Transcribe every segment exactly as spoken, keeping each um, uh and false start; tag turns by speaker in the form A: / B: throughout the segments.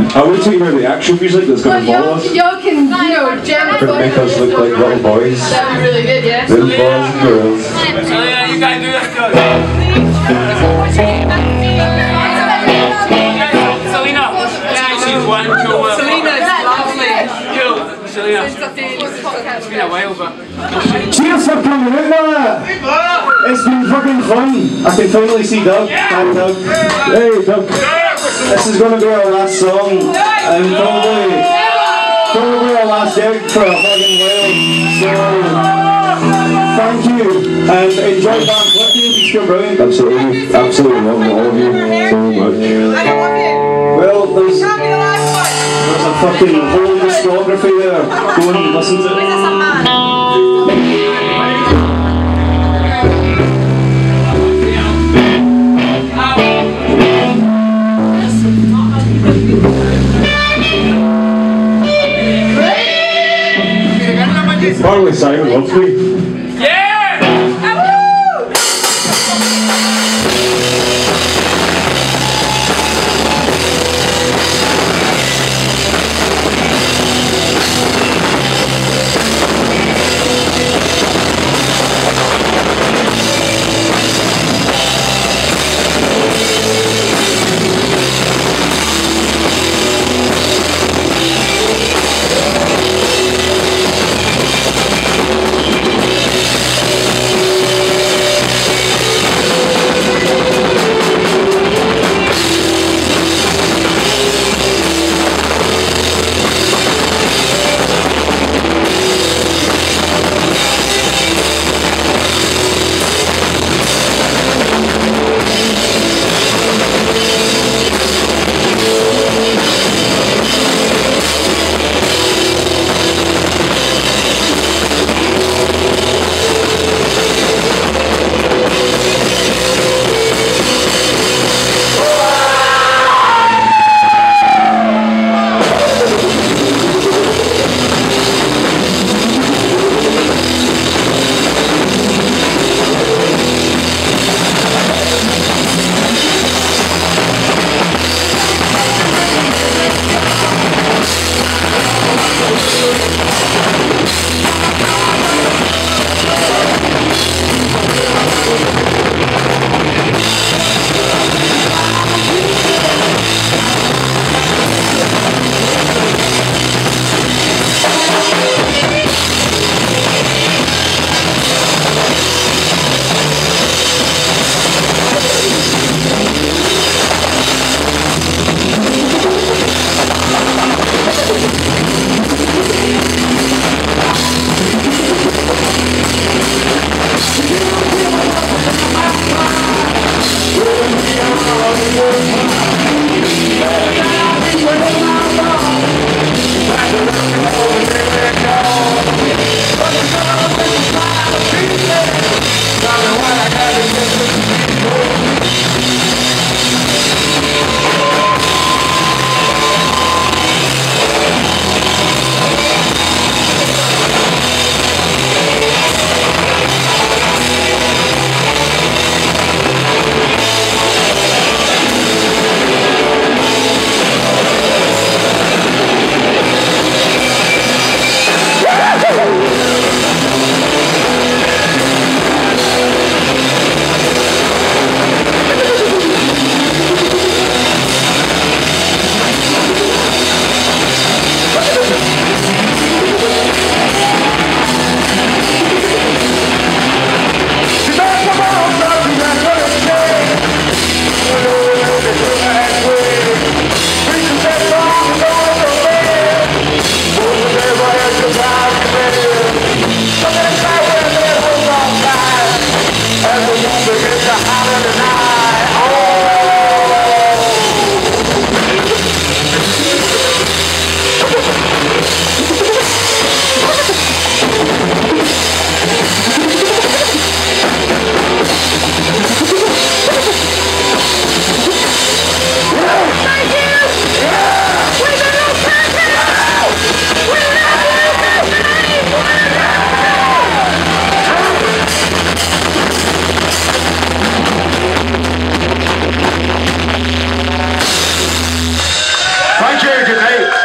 A: I would take about the actual music that's going to follow us.
B: Y'all can, you know, jam the
A: Could make us look like little boys.
B: That'd be really good, yeah.
A: Little boys and girls.
C: So yeah, you guys do that good. Selena. She's one cool.
B: Selena's lovely.
C: Cool. Selena. It's been a while, but.
A: Cheers for coming out, man! It's been fucking fun. I can finally see Doug. Hi, Doug. Hey, Doug. This is going to be our last song, and probably, probably our last gig for a fucking while. So, thank you, and enjoy Barrence Whitfeild. He's still brilliant. Absolutely, absolutely love all of you so much. Well, there's, there's a fucking whole discography there. Go and listen to it. Finally, Simon loves me.
C: Yeah!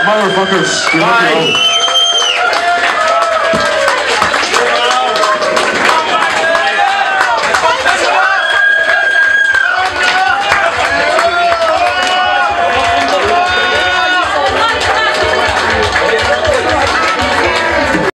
A: Motherfuckers.
D: Bye.